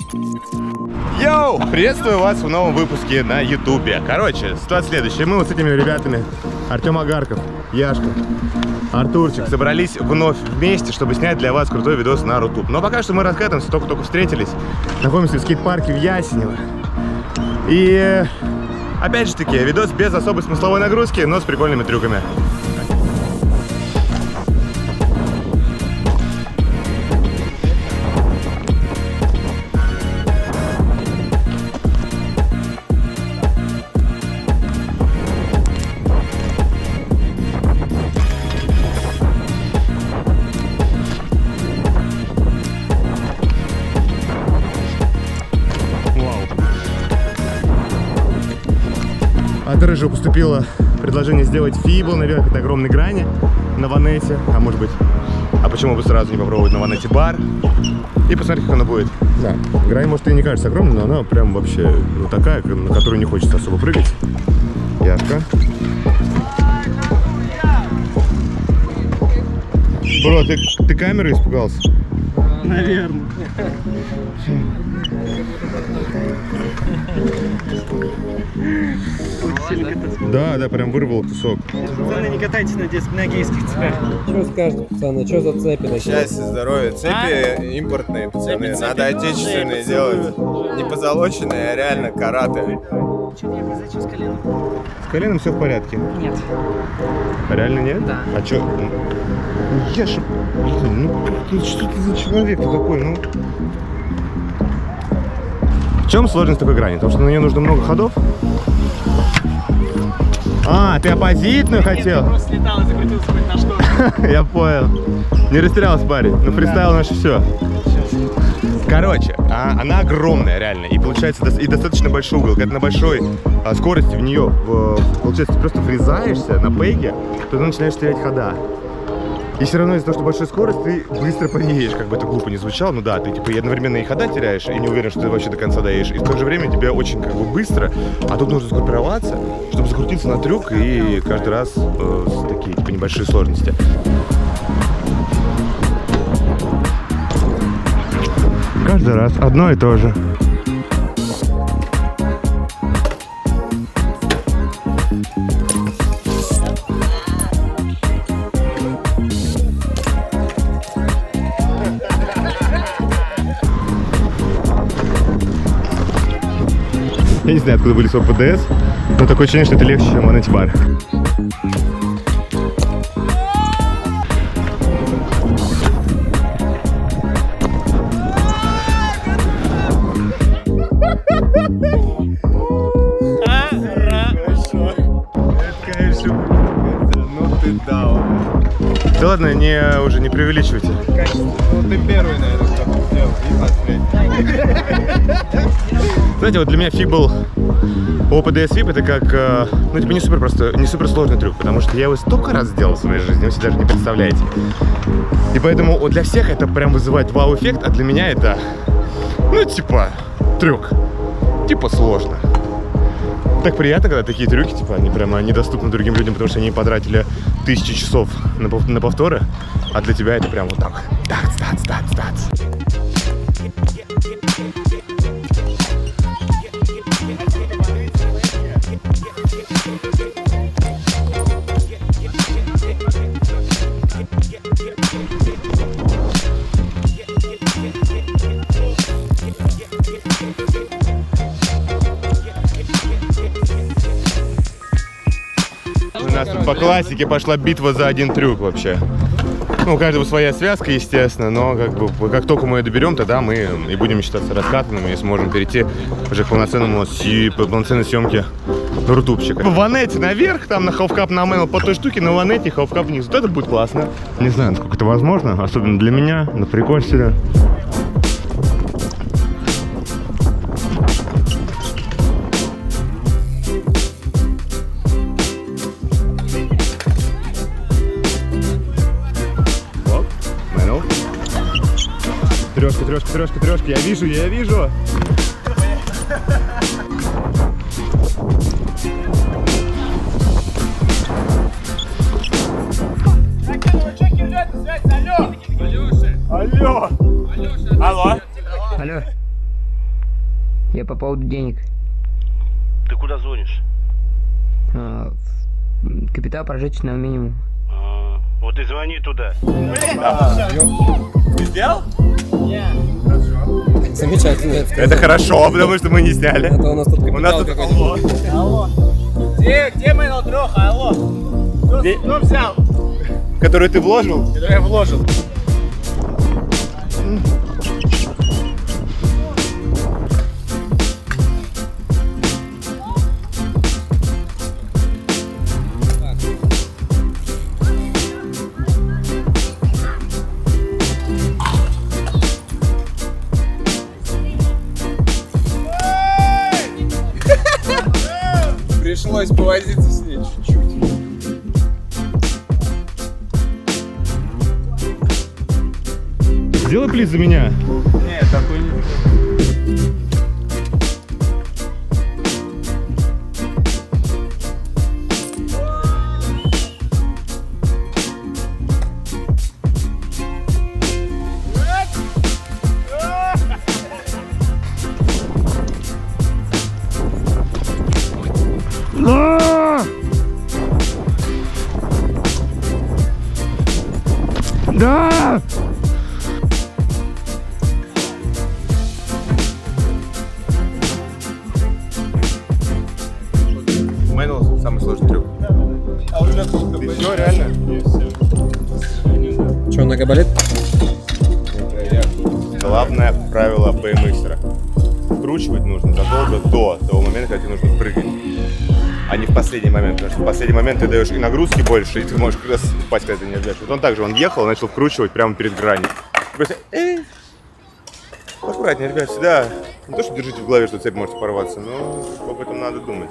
Йоу! Приветствую вас в новом выпуске на ютубе. Короче, ситуация следующая. Мы вот с этими ребятами, Артем Агарков, Яшка, Артурчик, собрались вновь вместе, чтобы снять для вас крутой видос на Рутуб. Но пока что мы раскатываемся, только встретились. Находимся в скейт-парке в Ясенево. И опять же таки, видос без особой смысловой нагрузки, но с прикольными трюками. От Рыжего поступило предложение сделать фибл наверх от огромной грани на ванете, а может быть, а почему бы сразу не попробовать на ванете бар и посмотреть, как оно будет. Да, грань может и не кажется огромной, но она прям вообще такая, на которую не хочется особо прыгать. Яшка. Бро, ты камеры испугался? Наверное. Да, прям вырвал кусок. Пацаны, не катайтесь на гейских цепях. Что скажете, пацаны, что за цепи? Счастье, здоровье. Цепи импортные, пацаны. Надо отечественные делать. Не позолоченные, а реально караты. Что-то я произошел с коленом. С коленом все в порядке? Нет. Реально нет? Да. А чё? Яша, ну что ты за человек-то такой, ну? В чем сложность такой грани? Потому что на нее нужно много ходов. А, ты оппозитную хотел? Я просто слетал и закрутился хоть на что. Я понял. Не растерялся парень. Ну, фристайл наше все. Короче, она огромная реально. И получается и достаточно большой угол. Когда на большой скорости в нее, получается, ты просто врезаешься на пеге, то ты начинаешь терять хода. И все равно из-за того, что большая скорость, ты быстро поедешь, как бы это глупо не звучало. Ну да, ты типа одновременно и хода теряешь, и не уверен, что ты вообще до конца доедешь. И в то же время тебе очень как бы быстро, а тут нужно сгруппироваться, чтобы закрутиться на трюк, и каждый раз такие типа небольшие сложности. Каждый раз одно и то же. Я не знаю, откуда были свой ПДС, но такое ощущение, что это легче, чем ванете бар. Ну ты дал. Да ладно, уже не преувеличивайте. Ну ты первый, наверное, кто сделал. Знаете, вот для меня фибл ОПДС VIP это как, ну типа не супер сложный трюк, потому что я его столько раз сделал в своей жизни, вы себе даже не представляете. И поэтому вот для всех это прям вызывает вау-эффект, а для меня это, ну типа, трюк, типа сложно. Так приятно, когда такие трюки, типа, они прямо недоступны другим людям, потому что они потратили 1000 часов на повторы, а для тебя это прям вот так. Тац. У нас тут по классике пошла битва за один трюк вообще. Ну, у каждого своя связка, естественно, но как только мы ее доберем, тогда мы и будем считаться раскатанными и сможем перейти уже к полноценной съемке рутубчика. В ванете наверх, там на халфкап на мейл по той штуке, на ванете халфкап вниз. Вот это будет классно. Не знаю, насколько это возможно, особенно для меня, на прикольстве. Трешка, я вижу. Алло. Алло. Я по поводу денег. Ты куда звонишь? Капитал прожиточного минимума. Вот и звони туда. Ты сделал? Замечательно. Это хорошо, потому что мы не сняли. Это у нас тут У нас капитал тут какой-то. Алло. Где мой троха? Алло. Кто взял? который ты вложил. Который я вложил. Пришлось повозиться с ней чуть-чуть. Сделай плиз за меня. Нет, такой не. Да! Мэнл самый сложный трюк. А у ребят Ты все, реально? Че, нога болит? Главное правило BMX-ера. Вкручивать нужно задолго до того момента, когда тебе нужно прыгать. А не в последний момент, потому что в последний момент ты даешь и нагрузки больше, и ты можешь как раз упасть, когда ты не отдаешь. Вот он также, он ехал, начал вкручивать прямо перед гранью. Просто, аккуратнее, ребят, всегда, не то, что держите в голове, что цепь может порваться, но об этом надо думать.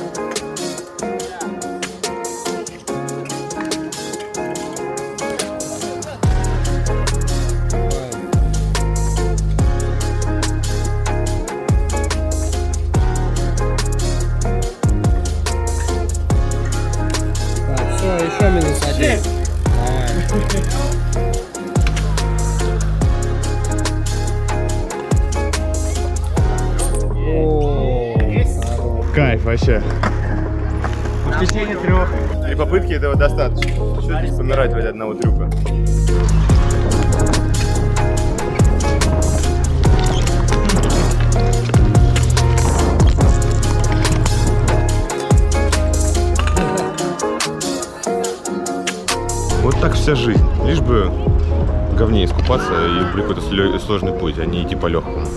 Так, все, еще минус один. Кайф вообще. В течение 3. 3 попытки этого достаточно. Что здесь помирать ради одного трюка? Вот так вся жизнь. Лишь бы в говне искупаться и при какой-то сложный путь, а не идти по легкому.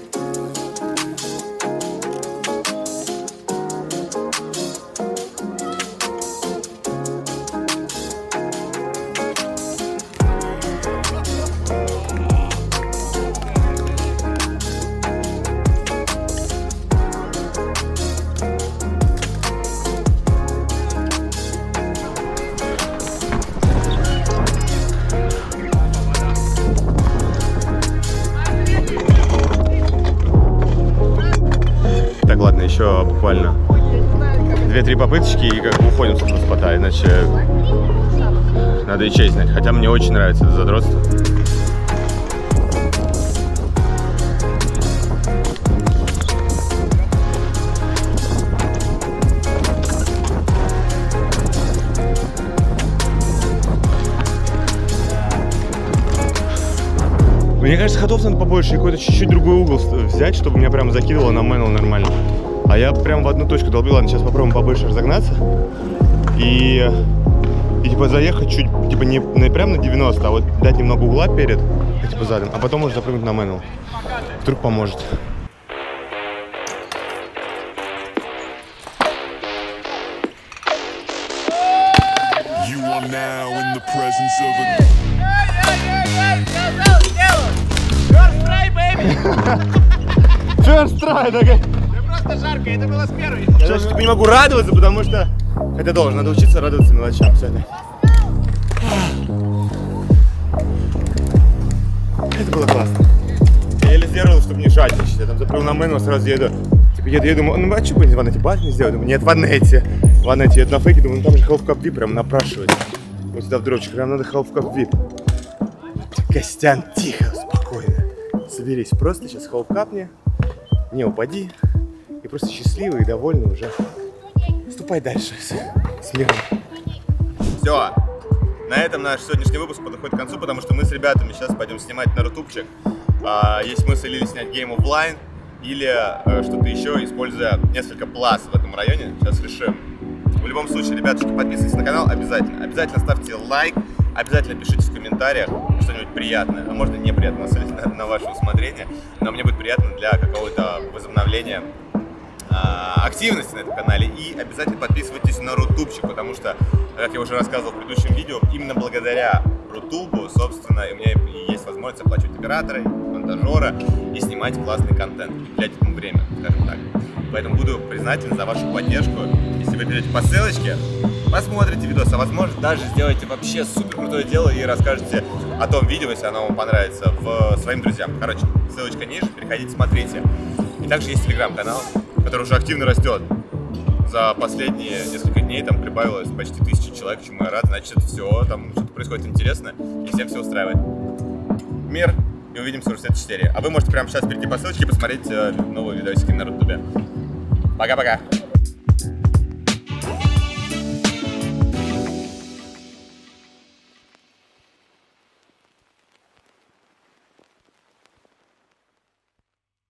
Так, ладно, еще буквально 2-3 попыточки и как бы уходим с этого спота, иначе надо и честь знать. Хотя мне очень нравится это задротство. Мне кажется, ходов надо побольше и какой-то чуть-чуть другой угол взять, чтобы меня прям закидывало на Мэнл нормально. А я прям в одну точку долбил. Ладно, сейчас попробуем побольше разогнаться. И типа заехать чуть, типа не прям на 90, а вот дать немного угла перед, типа задом, а потом уже запрыгнуть на Мэнл. Вдруг поможет. You are now in the presence of a... First try, да? Просто жарко, это было с первой. Я даже типа не могу радоваться, потому что это должен, надо учиться радоваться мелочам. Все это. Это было классно. Я еле сделал, чтобы не жадничать. Я там запрыгнул на Мэнл, сразу еду. Типа еду, думаю, ну а что бы в Ванете бак не сделать? Думаю, нет, в Ванете. В Ванете еду на фейке, думаю, ну там же Half Cup VIP прям напрашивает. Вот сюда в дропчик, прям надо Half Cup VIP. Костян, тихо, спокойно. Соберись, просто сейчас Half Cup мне. Не упади. И просто счастливый и довольный уже. Ступай дальше. С миром. Все. На этом наш сегодняшний выпуск подходит к концу, потому что мы с ребятами сейчас пойдем снимать на рутубчик. Есть смысл или снять Game of Line, или что-то еще, используя несколько плаз в этом районе. Сейчас решим. В любом случае, ребятушки, подписывайтесь на канал обязательно. Обязательно ставьте лайк, обязательно пишите в комментариях что-нибудь приятное, а можно неприятное, на ваше усмотрение. Но мне будет приятно для какого-то возобновления активности на этом канале. И обязательно подписывайтесь на рутубчик, потому что, как я уже рассказывал в предыдущем видео, именно благодаря рутубу, собственно, у меня есть возможность оплачивать оператора, монтажера и снимать классный контент, уделять этому время, скажем так. Поэтому буду признателен за вашу поддержку. Если вы перейдете по ссылочке, посмотрите видос, а возможно даже сделаете вообще супер крутое дело и расскажете о том видео, если оно вам понравится, своим друзьям. Короче, ссылочка ниже, переходите, смотрите. И также есть телеграм-канал, который уже активно растет. За последние несколько дней там прибавилось почти 1000 человек, чему я рад. Значит, все, там что-то происходит интересное, и всем все устраивает. Мир, и увидимся уже в следующей серии. А вы можете прямо сейчас перейти по ссылочке и посмотреть новые видосики на Рутубе. Пока-пока!